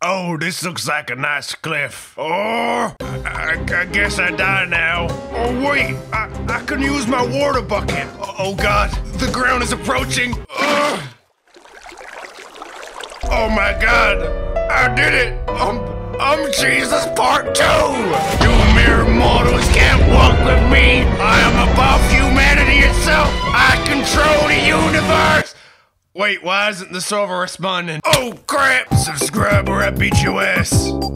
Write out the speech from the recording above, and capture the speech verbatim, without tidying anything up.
Oh, this looks like a nice cliff. Oh, I, I, I guess I die now. Oh, wait, I, I can use my water bucket. Oh, oh God, the ground is approaching. Ugh. Oh my God, I did it. Um, I'm Jesus part two. You mere mortals can't walk with me. I am above humanity itself. I control the universe. Wait, why isn't the server responding? Oh crap! Subscribe or I beat your ass.